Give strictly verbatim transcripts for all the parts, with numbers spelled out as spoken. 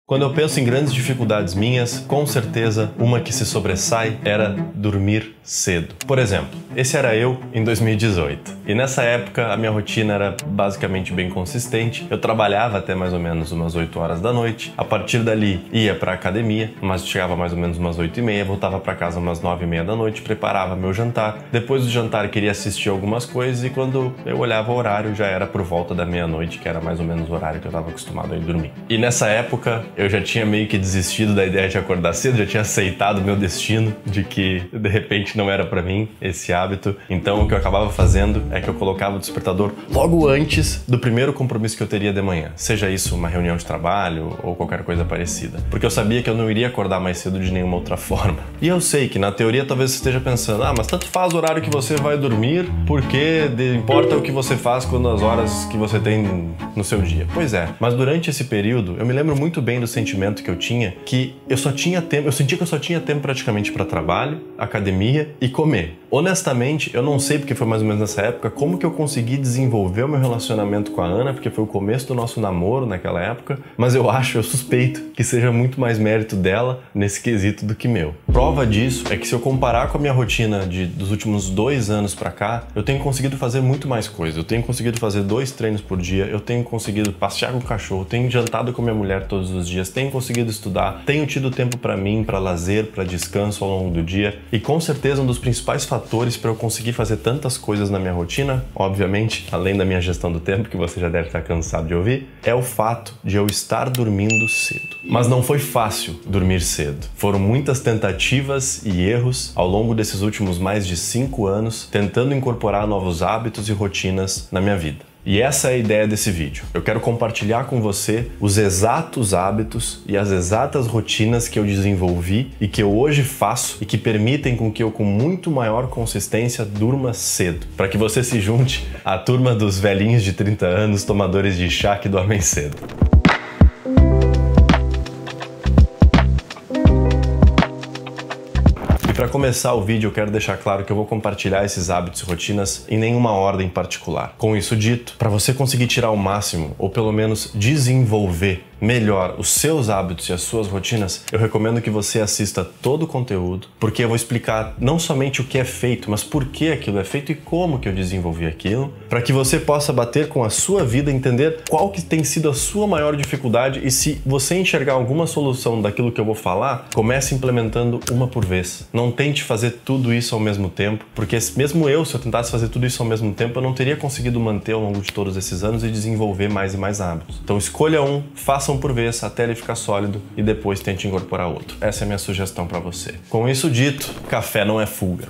Quando eu penso em grandes dificuldades minhas, com certeza uma que se sobressai era dormir cedo. Por exemplo, esse era eu em dois mil e dezoito. E nessa época a minha rotina era basicamente bem consistente. Eu trabalhava até mais ou menos umas oito horas da noite. A partir dali ia para a academia, mas chegava mais ou menos umas oito e meia, voltava para casa umas nove e meia da noite, preparava meu jantar. Depois do jantar queria assistir algumas coisas e quando eu olhava o horário já era por volta da meia-noite, que era mais ou menos o horário que eu estava acostumado a ir dormir. E nessa época eu já tinha meio que desistido da ideia de acordar cedo, já tinha aceitado o meu destino de que de repente não era para mim esse hábito. Então o que eu acabava fazendo é que eu colocava o despertador logo antes do primeiro compromisso que eu teria de manhã, seja isso uma reunião de trabalho ou qualquer coisa parecida, porque eu sabia que eu não iria acordar mais cedo de nenhuma outra forma. E eu sei que na teoria talvez você esteja pensando, ah, mas tanto faz o horário que você vai dormir, porque de, importa o que você faz quando as horas que você tem no seu dia. Pois é, mas durante esse período eu me lembro muito bem do sentimento que eu tinha, que eu só tinha tempo, eu sentia que eu só tinha tempo praticamente para trabalho, academia e comer. Honestamente, eu não sei, porque foi mais ou menos nessa época, como que eu consegui desenvolver o meu relacionamento com a Ana, porque foi o começo do nosso namoro naquela época, mas eu acho, eu suspeito que seja muito mais mérito dela nesse quesito do que meu. Prova disso é que se eu comparar com a minha rotina de, dos últimos dois anos pra cá, eu tenho conseguido fazer muito mais coisas. Eu tenho conseguido fazer dois treinos por dia, eu tenho conseguido passear com o cachorro, tenho jantado com a minha mulher todos os dias, tenho conseguido estudar, tenho tido tempo pra mim, pra lazer, pra descanso ao longo do dia, e com certeza um dos principais fatores para eu conseguir fazer tantas coisas na minha rotina, obviamente, além da minha gestão do tempo, que você já deve estar cansado de ouvir, é o fato de eu estar dormindo cedo. Mas não foi fácil dormir cedo. Foram muitas tentativas e erros ao longo desses últimos mais de cinco anos, tentando incorporar novos hábitos e rotinas na minha vida. E essa é a ideia desse vídeo. Eu quero compartilhar com você os exatos hábitos e as exatas rotinas que eu desenvolvi e que eu hoje faço e que permitem com que eu, com muito maior consistência, durma cedo. Para que você se junte à turma dos velhinhos de trinta anos, tomadores de chá que dormem cedo. Para começar o vídeo, eu quero deixar claro que eu vou compartilhar esses hábitos e rotinas em nenhuma ordem particular. Com isso dito, para você conseguir tirar o máximo, ou pelo menos desenvolver melhor os seus hábitos e as suas rotinas, eu recomendo que você assista todo o conteúdo, porque eu vou explicar não somente o que é feito, mas por que aquilo é feito e como que eu desenvolvi aquilo, para que você possa bater com a sua vida, entender qual que tem sido a sua maior dificuldade e se você enxergar alguma solução daquilo que eu vou falar, comece implementando uma por vez. Não tente fazer tudo isso ao mesmo tempo, porque mesmo eu, se eu tentasse fazer tudo isso ao mesmo tempo, eu não teria conseguido manter ao longo de todos esses anos e desenvolver mais e mais hábitos. Então escolha um, faça um por vez até ele ficar sólido e depois tente incorporar outro. Essa é a minha sugestão para você. Com isso dito, café não é fuga.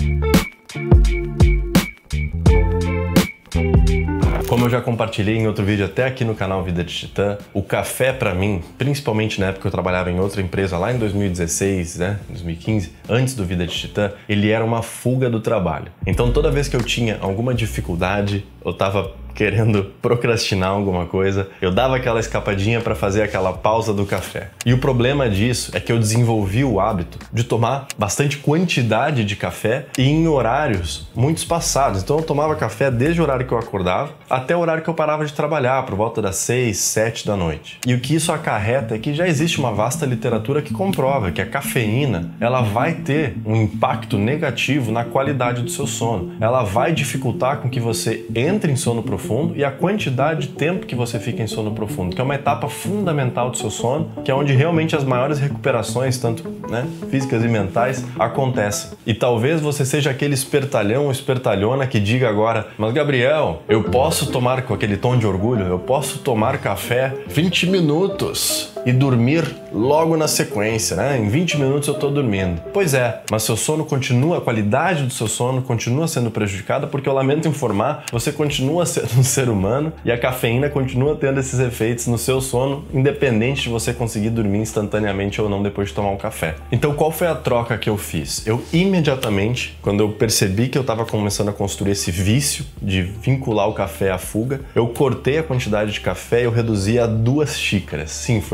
Como eu já compartilhei em outro vídeo até aqui no canal Vida de Titã, o café pra mim, principalmente na época que eu trabalhava em outra empresa lá em dois mil e dezesseis, né, dois mil e quinze, antes do Vida de Titã, ele era uma fuga do trabalho. Então toda vez que eu tinha alguma dificuldade, eu tava querendo procrastinar alguma coisa, eu dava aquela escapadinha para fazer aquela pausa do café. E o problema disso é que eu desenvolvi o hábito de tomar bastante quantidade de café e em horários muito espaçados. Então eu tomava café desde o horário que eu acordava até o horário que eu parava de trabalhar, por volta das seis, sete da noite. E o que isso acarreta é que já existe uma vasta literatura que comprova que a cafeína, ela vai ter um impacto negativo na qualidade do seu sono. Ela vai dificultar com que você entre em sono profundo e a quantidade de tempo que você fica em sono profundo, que é uma etapa fundamental do seu sono, que é onde realmente as maiores recuperações, tanto né, físicas e mentais, acontecem. E talvez você seja aquele espertalhão ou espertalhona que diga agora, mas Gabriel, eu posso tomar, com aquele tom de orgulho, eu posso tomar café vinte minutos e dormir logo na sequência, né? Em vinte minutos eu tô dormindo. Pois é, mas seu sono continua, a qualidade do seu sono continua sendo prejudicada porque eu lamento informar, você continua sendo um ser humano e a cafeína continua tendo esses efeitos no seu sono, independente de você conseguir dormir instantaneamente ou não depois de tomar um café. Então qual foi a troca que eu fiz? Eu imediatamente, quando eu percebi que eu estava começando a construir esse vício de vincular o café à fuga, eu cortei a quantidade de café e eu reduzi a duas xícaras. Sim, foi uma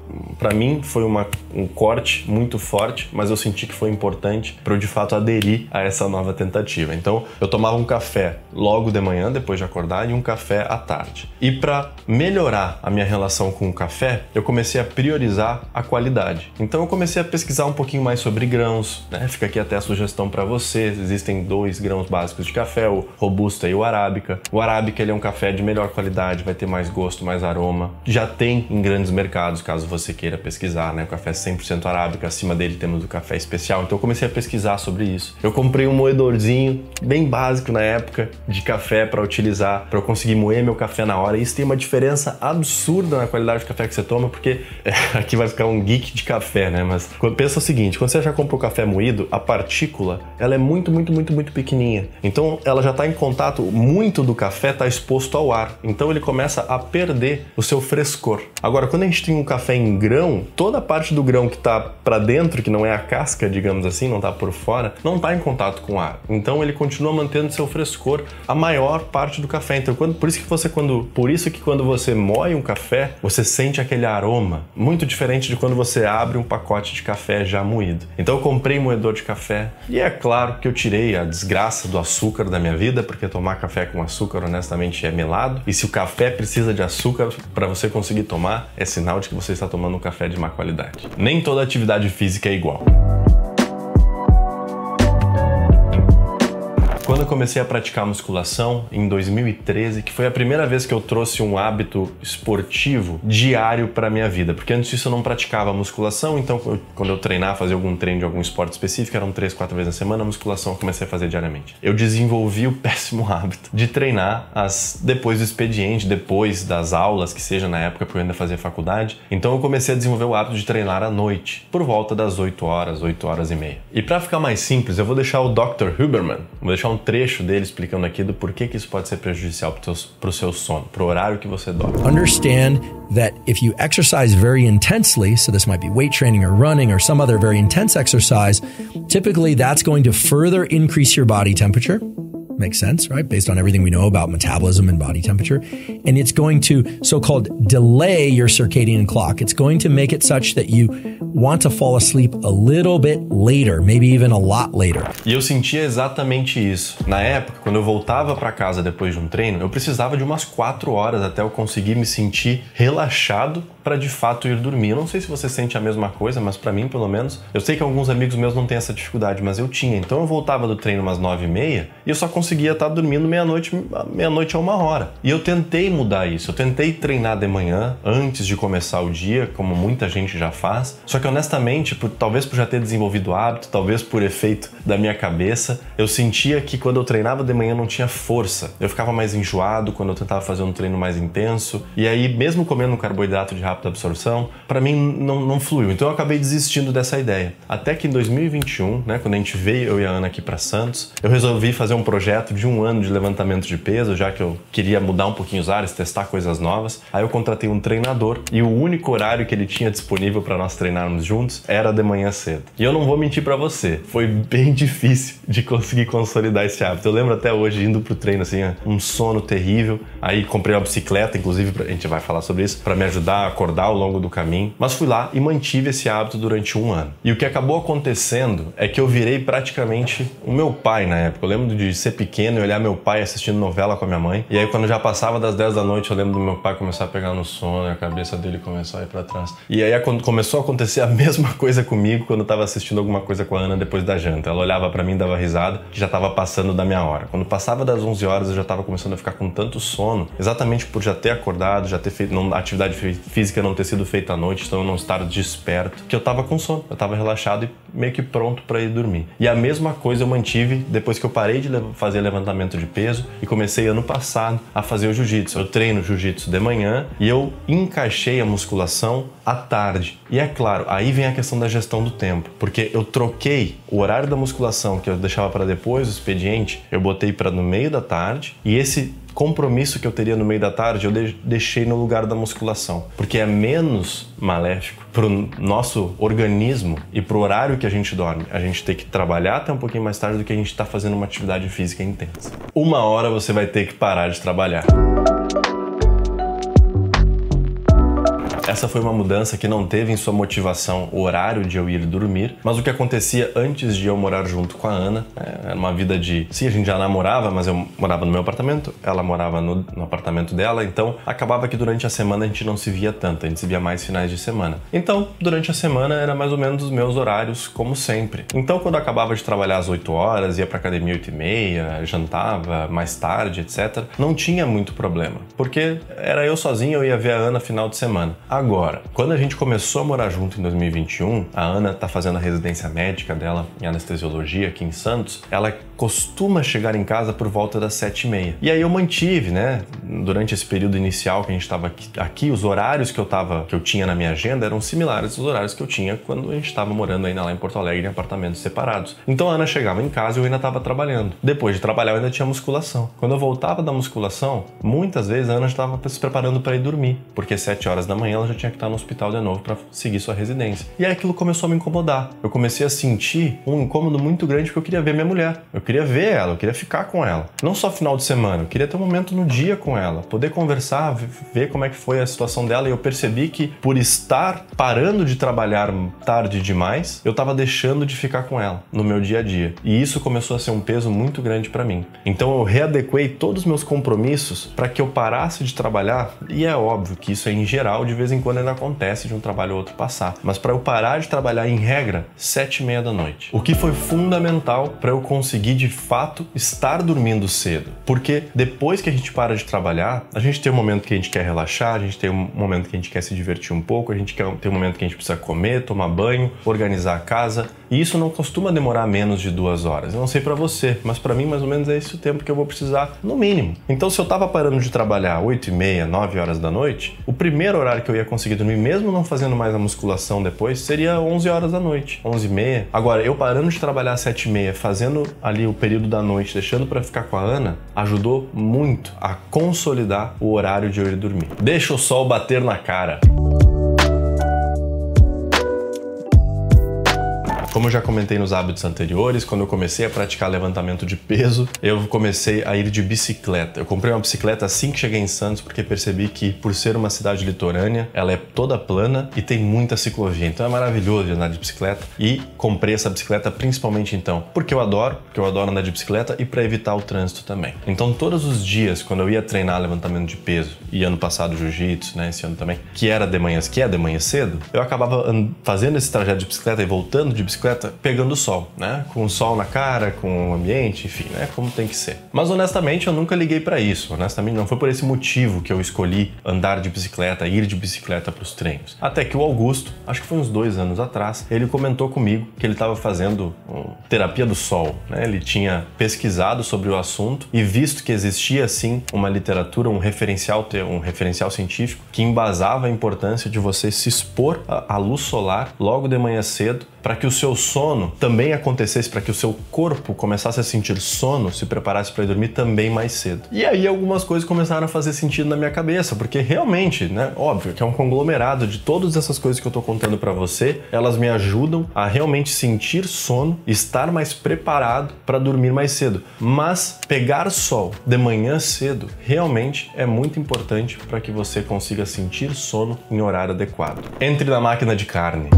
Para mim foi uma, um corte muito forte, mas eu senti que foi importante para eu de fato aderir a essa nova tentativa. Então eu tomava um café logo de manhã, depois de acordar, e um café à tarde. E para melhorar a minha relação com o café, eu comecei a priorizar a qualidade. Então eu comecei a pesquisar um pouquinho mais sobre grãos, né? Fica aqui até a sugestão para vocês. Existem dois grãos básicos de café, o Robusta e o Arábica. O Arábica ele é um café de melhor qualidade, vai ter mais gosto, mais aroma. Já tem em grandes mercados, caso você queira pesquisar, né? O café cem por cento Arábica, acima dele temos o café especial. Então eu comecei a pesquisar sobre isso. Eu comprei um moedorzinho bem básico na época de café para utilizar, para eu conseguir moer meu café na hora. E isso tem uma diferença absurda na qualidade de café que você toma, porque é, aqui vai ficar um geek de café, né? Mas pensa o seguinte, quando você já compra o café moído, a partícula, ela é muito, muito, muito, muito pequenininha. Então ela já está em contato, muito do café está exposto ao ar. Então ele começa a perder o seu frescor. Agora, quando a gente tem um café em grão, toda a parte do grão que está para dentro, que não é a casca, digamos assim, não está por fora, não está em contato com o ar. Então ele continua mantendo seu frescor a maior parte do café. Então quando, por isso que você quando, por isso que quando você moe um café, você sente aquele aroma muito diferente de quando você abre um pacote de café já moído. Então eu comprei moedor de café e é claro que eu tirei a desgraça do açúcar da minha vida, porque tomar café com açúcar honestamente é melado. E se o café precisa de açúcar para você conseguir tomar, é sinal de que você está tomando um café de má qualidade. Nem toda atividade física é igual. Quando eu comecei a praticar musculação, em dois mil e treze, que foi a primeira vez que eu trouxe um hábito esportivo diário para minha vida, porque antes disso eu não praticava musculação, então eu, quando eu treinar, fazer algum treino de algum esporte específico, eram três, quatro vezes na semana, a musculação eu comecei a fazer diariamente. Eu desenvolvi o péssimo hábito de treinar as, depois do expediente, depois das aulas, que seja na época, porque eu ainda fazia faculdade, então eu comecei a desenvolver o hábito de treinar à noite, por volta das oito horas, oito horas e meia. E para ficar mais simples, eu vou deixar o doutor Huberman, vou deixar um trecho dele explicando aqui do porquê que isso pode ser prejudicial para o seu sono, para o horário que você dorme. Understand that if you exercise very intensely, so this might be weight training or running or some other very intense exercise, typically that's going to further increase your body temperature. Makes sense, right? Based on everything we know about metabolism and body temperature. And it's going to so-called delay your circadian clock. It's going to make it such that you want to fall asleep a little bit later, maybe even a lot later. E eu sentia exatamente isso. Na época, quando eu voltava para casa depois de um treino, eu precisava de umas quatro horas até eu conseguir me sentir relaxado para de fato ir dormir. Eu não sei se você sente a mesma coisa, mas para mim, pelo menos, eu sei que alguns amigos meus não têm essa dificuldade, mas eu tinha. Então eu voltava do treino umas nove e meia e eu só conseguia estar dormindo meia-noite, meia-noite a uma hora. E eu tentei mudar isso. Eu tentei treinar de manhã, antes de começar o dia, como muita gente já faz. Só que honestamente, por, talvez por já ter desenvolvido o hábito, talvez por efeito da minha cabeça, eu sentia que quando eu treinava de manhã não tinha força. Eu ficava mais enjoado quando eu tentava fazer um treino mais intenso. E aí, mesmo comendo um carboidrato de rápida absorção, para mim não, não fluiu. Então eu acabei desistindo dessa ideia. Até que em dois mil e vinte e um, né, quando a gente veio, eu e a Ana aqui para Santos, eu resolvi fazer um projeto de um ano de levantamento de peso, já que eu queria mudar um pouquinho os ares, testar coisas novas. Aí eu contratei um treinador e o único horário que ele tinha disponível para nós treinarmos juntos era de manhã cedo. E eu não vou mentir para você, foi bem difícil de conseguir consolidar esse hábito. Eu lembro até hoje indo pro treino assim, um sono terrível. Aí comprei uma bicicleta, inclusive a gente vai falar sobre isso, para me ajudar a acordar ao longo do caminho. Mas fui lá e mantive esse hábito durante um ano. E o que acabou acontecendo é que eu virei praticamente o meu pai na época. Eu lembro de ser pequeno e olhar meu pai assistindo novela com a minha mãe. E aí quando já passava das dez da noite, eu lembro do meu pai começar a pegar no sono e a cabeça dele começou a ir para trás. E aí quando começou a acontecer a mesma coisa comigo quando eu tava assistindo alguma coisa com a Ana depois da janta. Ela olhava para mim e dava risada, que já tava passando da minha hora. Quando passava das onze horas, eu já tava começando a ficar com tanto sono, exatamente por já ter acordado, já ter feito não, atividade física não ter sido feita à noite, então eu não estar desperto, que eu tava com sono, eu tava relaxado e meio que pronto para ir dormir. E a mesma coisa eu mantive depois que eu parei de fazer levantamento de peso e comecei ano passado a fazer o jiu-jitsu. Eu treino jiu-jitsu de manhã e eu encaixei a musculação à tarde. E é claro, aí vem a questão da gestão do tempo, porque eu troquei o horário da musculação que eu deixava para depois, o expediente, eu botei para no meio da tarde, e esse compromisso que eu teria no meio da tarde eu deixei no lugar da musculação, porque é menos maléfico para o nosso organismo e para o horário que a gente dorme. A gente tem que trabalhar até um pouquinho mais tarde do que a gente está fazendo uma atividade física intensa. Uma hora você vai ter que parar de trabalhar. Essa foi uma mudança que não teve em sua motivação o horário de eu ir dormir, mas o que acontecia antes de eu morar junto com a Ana. Era uma vida de... Sim, a gente já namorava, mas eu morava no meu apartamento, ela morava no, no apartamento dela, então acabava que durante a semana a gente não se via tanto, a gente se via mais finais de semana. Então, durante a semana era mais ou menos os meus horários, como sempre. Então, quando eu acabava de trabalhar às oito horas, ia pra academia oito e meia, jantava mais tarde, etcétera, não tinha muito problema, porque era eu sozinho, eu ia ver a Ana final de semana. Agora, quando a gente começou a morar junto em dois mil e vinte e um, a Ana tá fazendo a residência médica dela em anestesiologia aqui em Santos, ela costuma chegar em casa por volta das sete e meia. E aí eu mantive, né, durante esse período inicial que a gente estava aqui, aqui, os horários que eu tava, que eu tinha na minha agenda eram similares aos horários que eu tinha quando a gente estava morando ainda lá em Porto Alegre em apartamentos separados. Então a Ana chegava em casa e eu ainda estava trabalhando. Depois de trabalhar eu ainda tinha musculação. Quando eu voltava da musculação, muitas vezes a Ana estava se preparando para ir dormir, porque sete horas da manhã ela já tinha que estar no hospital de novo para seguir sua residência. E aí aquilo começou a me incomodar. Eu comecei a sentir um incômodo muito grande porque eu queria ver minha mulher. Eu queria ver ela, eu queria ficar com ela. Não só final de semana, eu queria ter um momento no dia com ela, poder conversar, ver como é que foi a situação dela, e eu percebi que por estar parando de trabalhar tarde demais, eu estava deixando de ficar com ela no meu dia a dia. E isso começou a ser um peso muito grande para mim. Então eu readequei todos os meus compromissos para que eu parasse de trabalhar, e é óbvio que isso é em geral, de vez em quando ainda acontece de um trabalho ou outro passar, mas para eu parar de trabalhar em regra, sete e meia da noite. O que foi fundamental para eu conseguir de fato estar dormindo cedo. Porque depois que a gente para de trabalhar, a gente tem um momento que a gente quer relaxar, a gente tem um momento que a gente quer se divertir um pouco, a gente quer, tem um momento que a gente precisa comer, tomar banho, organizar a casa, e isso não costuma demorar menos de duas horas. Eu não sei pra você, mas pra mim mais ou menos é esse o tempo que eu vou precisar, no mínimo. Então se eu tava parando de trabalhar oito e meia, nove horas da noite, o primeiro horário que eu ia conseguir dormir, mesmo não fazendo mais a musculação depois, seria onze horas da noite, onze e meia. Agora, eu parando de trabalhar às sete e meia, fazendo ali o período da noite, deixando pra ficar com a Ana, ajudou muito a consolidar o horário de eu ir dormir. Deixa o sol bater na cara. Como eu já comentei nos hábitos anteriores, quando eu comecei a praticar levantamento de peso, eu comecei a ir de bicicleta. Eu comprei uma bicicleta assim que cheguei em Santos, porque percebi que, por ser uma cidade litorânea, ela é toda plana e tem muita ciclovia. Então é maravilhoso andar de bicicleta, e comprei essa bicicleta principalmente então, porque eu adoro, porque eu adoro andar de bicicleta e para evitar o trânsito também. Então todos os dias, quando eu ia treinar levantamento de peso, e ano passado jiu-jitsu, né, esse ano também, que era de manhã, que é de manhã cedo, eu acabava fazendo esse trajeto de bicicleta e voltando de bicicleta pegando o sol, né? Com o sol na cara, com o ambiente, enfim, né? Como tem que ser. Mas honestamente eu nunca liguei pra isso. Honestamente não foi por esse motivo que eu escolhi andar de bicicleta, ir de bicicleta pros treinos. Até que o Augusto, acho que foi uns dois anos atrás, ele comentou comigo que ele estava fazendo um, terapia do sol, né? Ele tinha pesquisado sobre o assunto e visto que existia sim uma literatura, um referencial, um referencial científico que embasava a importância de você se expor à luz solar logo de manhã cedo, para que o seu sono também acontecesse, para que o seu corpo começasse a sentir sono, se preparasse para ir dormir também mais cedo. E aí algumas coisas começaram a fazer sentido na minha cabeça, porque realmente, né, óbvio que é um conglomerado de todas essas coisas que eu tô contando para você, elas me ajudam a realmente sentir sono, estar mais preparado para dormir mais cedo. Mas pegar sol de manhã cedo realmente é muito importante para que você consiga sentir sono em horário adequado. Entre na máquina de carne.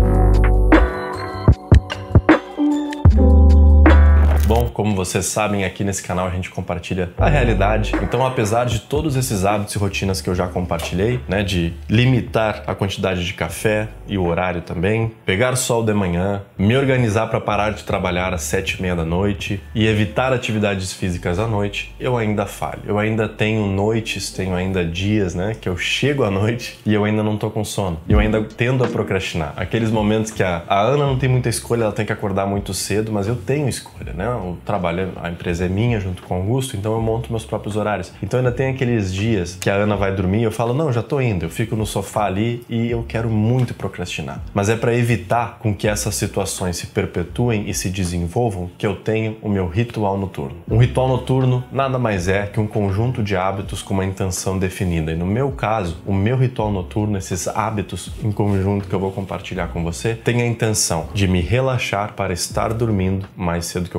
Bom, como vocês sabem, aqui nesse canal a gente compartilha a realidade. Então, apesar de todos esses hábitos e rotinas que eu já compartilhei, né, de limitar a quantidade de café e o horário também, pegar sol de manhã, me organizar para parar de trabalhar às sete e meia da noite e evitar atividades físicas à noite, eu ainda falho. Eu ainda tenho noites, tenho ainda dias, né, que eu chego à noite e eu ainda não tô com sono. Eu ainda tendo a procrastinar. Aqueles momentos que a, a Ana não tem muita escolha, ela tem que acordar muito cedo, mas eu tenho escolha, né? O trabalho, a empresa é minha junto com o Augusto, então eu monto meus próprios horários. Então ainda tem aqueles dias que a Ana vai dormir, eu falo, não, já tô indo, eu fico no sofá ali e eu quero muito procrastinar. Mas é para evitar com que essas situações se perpetuem e se desenvolvam que eu tenho o meu ritual noturno. Um ritual noturno nada mais é que um conjunto de hábitos com uma intenção definida. E no meu caso, o meu ritual noturno, esses hábitos em conjunto que eu vou compartilhar com você, tem a intenção de me relaxar para estar dormindo mais cedo que eu conseguir.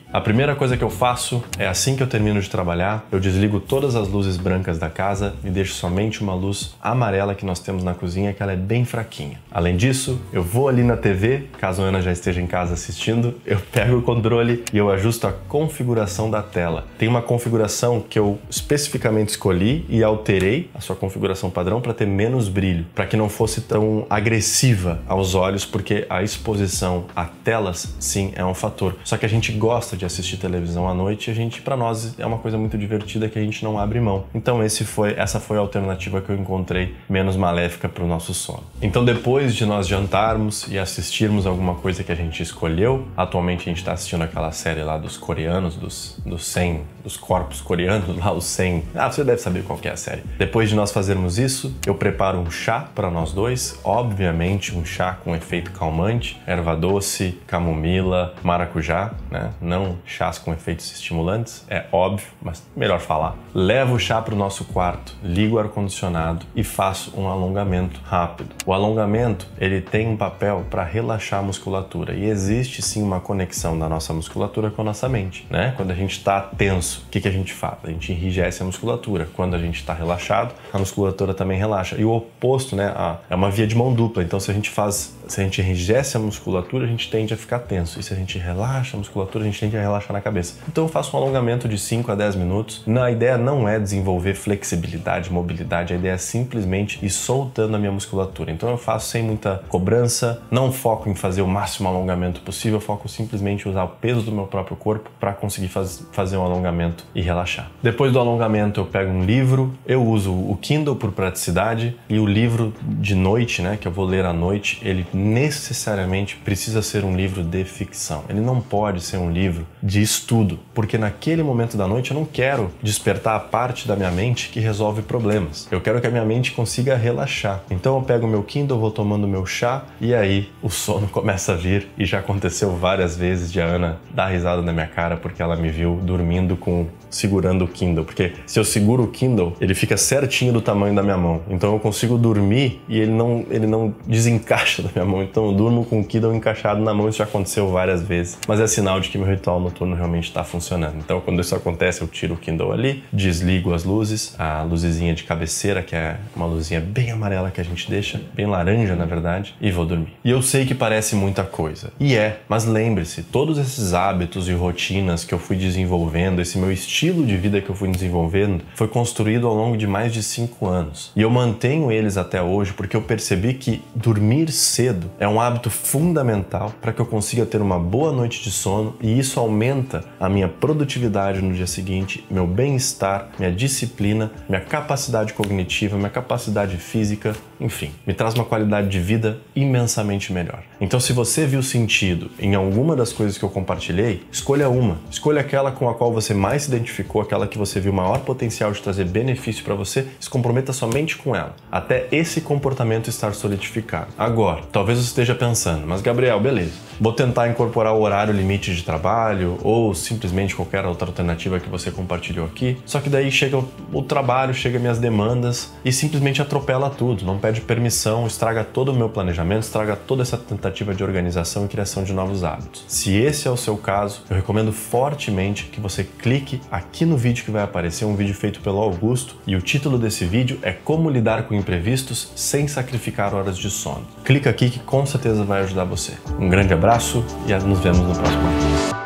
A primeira coisa que eu faço é, assim que eu termino de trabalhar, eu desligo todas as luzes brancas da casa e deixo somente uma luz amarela que nós temos na cozinha, que ela é bem fraquinha. Além disso, eu vou ali na T V, caso a Ana já esteja em casa assistindo, eu pego o controle e eu ajusto a configuração da tela. Tem uma configuração que eu especificamente escolhi e alterei a sua configuração padrão para ter menos brilho, para que não fosse tão agressiva aos olhos, porque a exposição a telas, sim, é um fator. Só que a gente gosta de assistir televisão à noite e a gente, para nós, é uma coisa muito divertida que a gente não abre mão. Então esse foi, essa foi a alternativa que eu encontrei menos maléfica para o nosso sono. Então depois de nós jantarmos e assistirmos alguma coisa que a gente escolheu, atualmente a gente está assistindo aquela série lá dos coreanos, dos, dos cem, dos corpos coreanos, lá os cem, ah, você deve saber qual que é a série. Depois de nós fazermos isso, eu preparo um chá para nós dois, obviamente um chá com efeito calmante, erva doce, camomila, maracujá, né? Não chás com efeitos estimulantes, é óbvio, mas melhor falar. Levo o chá para o nosso quarto, ligo o ar-condicionado e faço um alongamento rápido. O alongamento, ele tem um papel para relaxar a musculatura e existe sim uma conexão da nossa musculatura com a nossa mente, né? Quando a gente está tenso, o que, que a gente faz? A gente enrijece a musculatura. Quando a gente está relaxado, a musculatura também relaxa. E o oposto, né? Ah, é uma via de mão dupla. Então, se a gente faz, se a gente enrijece a musculatura, a gente tende a ficar tenso. E se a gente relaxa a musculatura, a gente tende a relaxar na cabeça. Então, eu faço um alongamento de cinco a dez minutos. A ideia não é desenvolver flexibilidade, mobilidade. A ideia é simplesmente ir soltando a minha musculatura. Então, eu faço sem muita cobrança. Não foco em fazer o máximo alongamento possível. Eu foco simplesmente em usar o peso do meu próprio corpo para conseguir faz, fazer um alongamento e relaxar. Depois do alongamento, eu pego um livro. Eu uso o Kindle por praticidade e o livro de noite, né, que eu vou ler à noite, ele necessariamente precisa ser um livro de ficção. Ele não pode ser um livro de estudo, porque naquele momento da noite eu não quero despertar a parte da minha mente que resolve problemas. Eu quero que a minha mente consiga relaxar. Então eu pego o meu Kindle, vou tomando meu chá e aí o sono começa a vir e já aconteceu várias vezes de a Ana dar risada na minha cara porque ela me viu dormindo com segurando o Kindle, porque se eu seguro o Kindle, ele fica certinho do tamanho da minha mão. Então eu consigo dormir e ele não, ele não desencaixa da minha mão. Então eu durmo com o Kindle encaixado na mão. Isso já aconteceu várias vezes, mas é sinal de que meu ritual noturno realmente está funcionando. Então quando isso acontece, eu tiro o Kindle ali, desligo as luzes, a luzezinha de cabeceira, que é uma luzinha bem amarela que a gente deixa, bem laranja na verdade, e vou dormir. E eu sei que parece muita coisa, e é, mas lembre-se, todos esses hábitos e rotinas que eu fui desenvolvendo, esse meu estilo de vida que eu fui desenvolvendo, foi construído ao longo de mais de cinco anos. E eu mantenho eles até hoje porque eu percebi que dormir cedo é um hábito fundamental para que eu consiga ter uma boa noite de sono, e isso aumenta a minha produtividade no dia seguinte, meu bem-estar, minha disciplina, minha capacidade cognitiva, minha capacidade física, enfim, me traz uma qualidade de vida imensamente melhor. Então, se você viu sentido em alguma das coisas que eu compartilhei, escolha uma. Escolha aquela com a qual você mais se identificou, aquela que você viu maior potencial de trazer benefício para você, se comprometa somente com ela, até esse comportamento estar solidificado. Agora, talvez você esteja pensando, mas Gabriel, beleza, vou tentar incorporar o horário limite de trabalho ou simplesmente qualquer outra alternativa que você compartilhou aqui, só que daí chega o trabalho, chega minhas demandas e simplesmente atropela tudo, não pede permissão, estraga todo o meu planejamento, estraga toda essa tentativa de organização e criação de novos hábitos. Se esse é o seu caso, eu recomendo fortemente que você clique aqui no vídeo que vai aparecer, um vídeo feito pelo Augusto, e o título desse vídeo é Como Lidar com Imprevistos Sem Sacrificar Horas de Sono. Clica aqui que com certeza vai ajudar você. Um grande abraço e nos vemos no próximo vídeo.